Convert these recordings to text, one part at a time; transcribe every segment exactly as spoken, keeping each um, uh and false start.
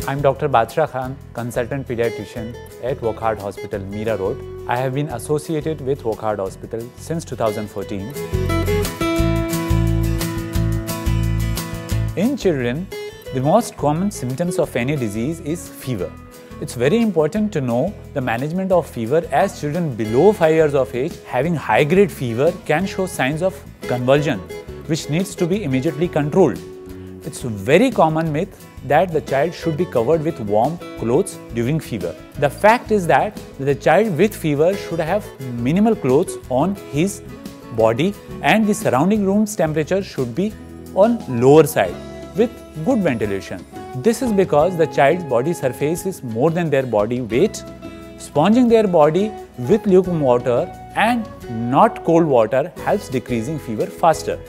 I'm Doctor Badshah Khan, Consultant Pediatrician at Wockhardt Hospital, Mira Road. I have been associated with Wockhardt Hospital since two thousand fourteen. In children, the most common symptoms of any disease is fever. It's very important to know the management of fever, as children below five years of age having high-grade fever can show signs of convulsion, which needs to be immediately controlled. It's a very common myth that the child should be covered with warm clothes during fever. The fact is that the child with fever should have minimal clothes on his body, and the surrounding room's temperature should be on lower side with good ventilation. This is because the child's body surface is more than their body weight. Sponging their body with lukewarm water and not cold water helps decreasing fever faster.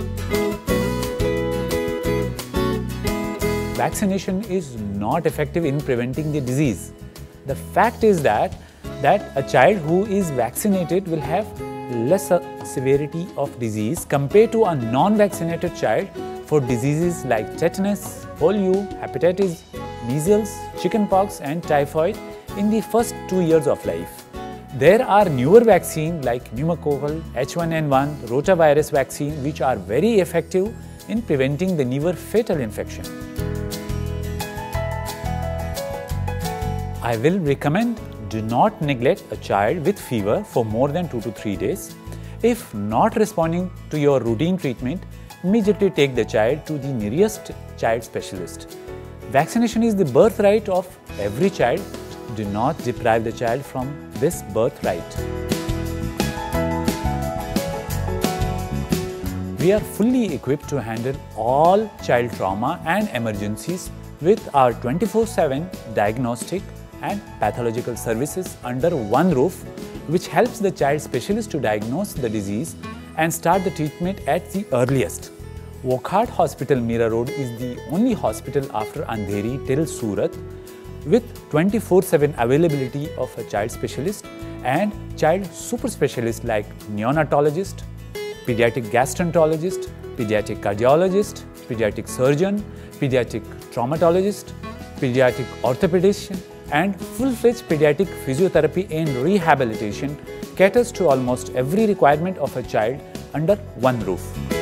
Vaccination is not effective in preventing the disease. The fact is that, that a child who is vaccinated will have less severity of disease compared to a non-vaccinated child for diseases like tetanus, polio, hepatitis, measles, chickenpox and typhoid in the first two years of life. There are newer vaccines like pneumococcal, H one N one, rotavirus vaccine, which are very effective in preventing the newer fatal infection. I will recommend do not neglect a child with fever for more than two to three days. If not responding to your routine treatment, immediately take the child to the nearest child specialist. Vaccination is the birthright of every child. Do not deprive the child from this birthright. We are fully equipped to handle all child trauma and emergencies with our twenty-four seven diagnostic and pathological services under one roof, which helps the child specialist to diagnose the disease and start the treatment at the earliest. Wockhardt Hospital, Mira Road is the only hospital after Andheri till Surat with twenty-four seven availability of a child specialist and child super specialists like neonatologist, pediatric gastroenterologist, pediatric cardiologist, pediatric surgeon, pediatric traumatologist, pediatric orthopedician, and full-fledged pediatric physiotherapy and rehabilitation caters to almost every requirement of a child under one roof.